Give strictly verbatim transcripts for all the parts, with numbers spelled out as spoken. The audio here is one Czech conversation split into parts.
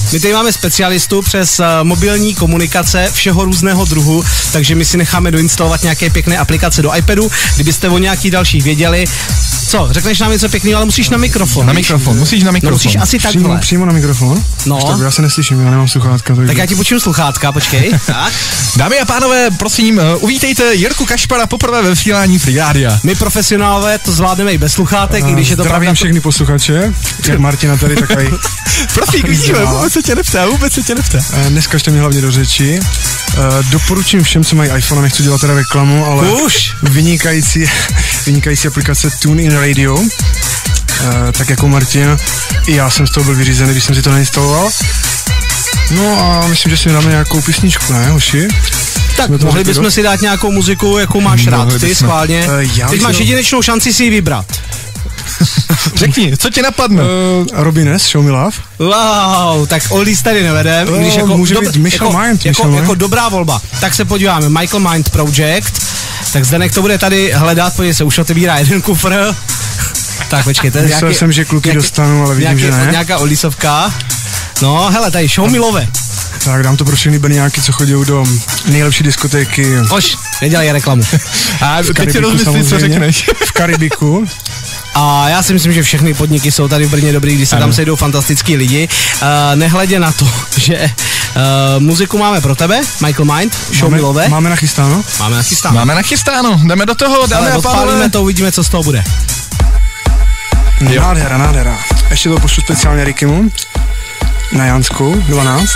My tady máme specialistu přes uh, mobilní komunikace všeho různého druhu, takže my si necháme doinstalovat nějaké pěkné aplikace do iPadu. Kdybyste o nějaký dalších věděli, co, řekneš nám něco pěkného, ale musíš na mikrofon. Na mikrofon, musíš na mikrofon. No, musíš asi přímo, takhle. Přímo na mikrofon? No. Tak já se neslyším, já nemám sluchátka. Tak já ti počím sluchátka, počkej. Tak. Dámy a pánové, prosím, uvítejte Jirku Kašpara poprvé ve vysílání Free Rádia. My profesionálové to zvládneme i bez sluchátek, i když je to Zdravím pravda. všechny posluchače. Martina tady takový. Prosím, vidíme, vůbec se tě neptá, vůbec se tě neptá. Dneska ještě mě hlavně do řeči. Doporučím všem, co mají iPhone, nechci dělat teda reklamu, ale Už. vynikající, vynikající aplikace TuneIn Radio. Uh, tak jako Martin, i já jsem z toho byl vyřízený, když jsem si to nainstaloval. No a myslím, že si dáme nějakou písničku, ne, hoši? Tak mohli bychom dost? si dát nějakou muziku, jakou máš No, rád, ty schválně. Uh, Teď máš to... jedinečnou šanci si ji vybrat. Řekni, co ti napadne? Uh, Robin S, Show Me Love. Wow, tak Oldies tady nevedem, Oh, když jako, může dob, být Michal jako, Mind, jako, Michal jako Mind. dobrá volba. Tak se podíváme, Michael Mind Project. Tak Zdenek to bude tady hledat, podívej se, už otevírá jeden kufr. Tak počkejte. Myslel nějaký, jsem, že kluky nějaký, dostanu, ale vidím, nějaký, že ne. Nějaká Oldisovka. No, hele, tady Show Me Love. Tak dám to pro všechny Brňáky, co chodí do nejlepší diskotéky. Ož, nedělej reklamu. A teď si rozmyslí, co řekneš. V Karibiku. A já si myslím, že všechny podniky jsou tady v Brně dobrý, když se ano. tam sejdou fantastický lidi. Uh, nehledě na to, že uh, muziku máme pro tebe, Michael Mind, Show Me Love. Máme nachystáno? Máme nachystáno. Máme nachystáno, jdeme do toho, dáme a pánové. Odpálíme to, uvidíme, co z toho bude. Nádhera, nádhera. Ještě to pošlu speciálně Rikimu na Jansku, dvanáct.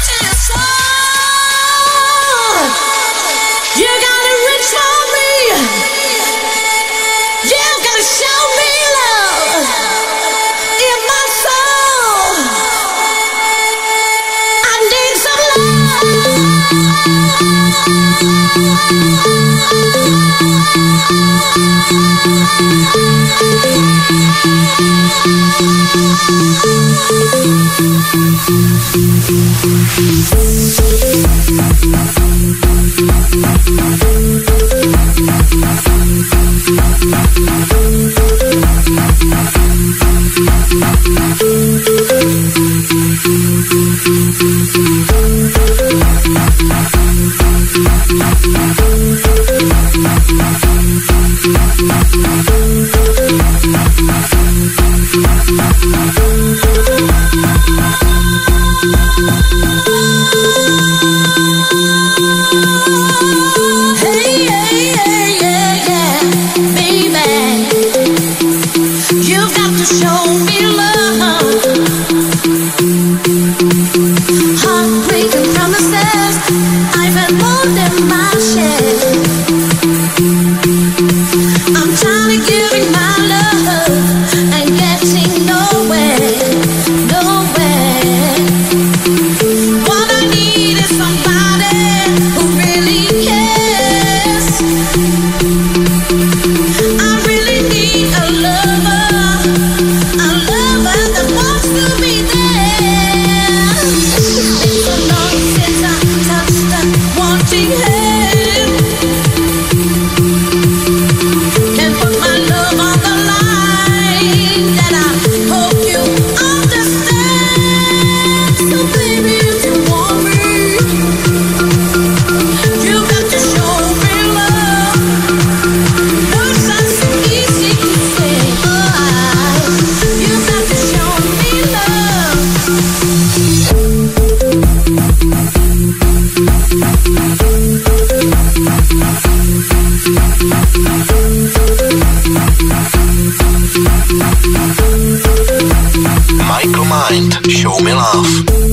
Michael Mind, Show Me Love.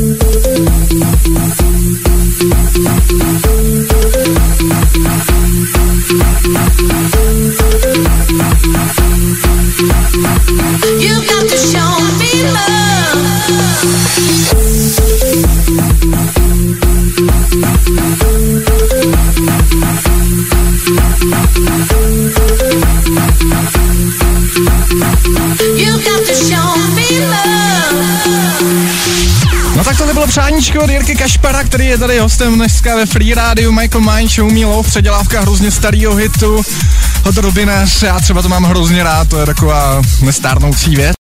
You've got to show me love. You've got to show me love. No tak tohle bylo přáníčko od Jirky Kašpara, který je tady hostem dneska ve Free Rádiu. Michael Mind, Show Me Love, předělávka hrozně starýho hitu od Robina S. Já třeba to mám hrozně rád, to je taková nestárnoucí věc.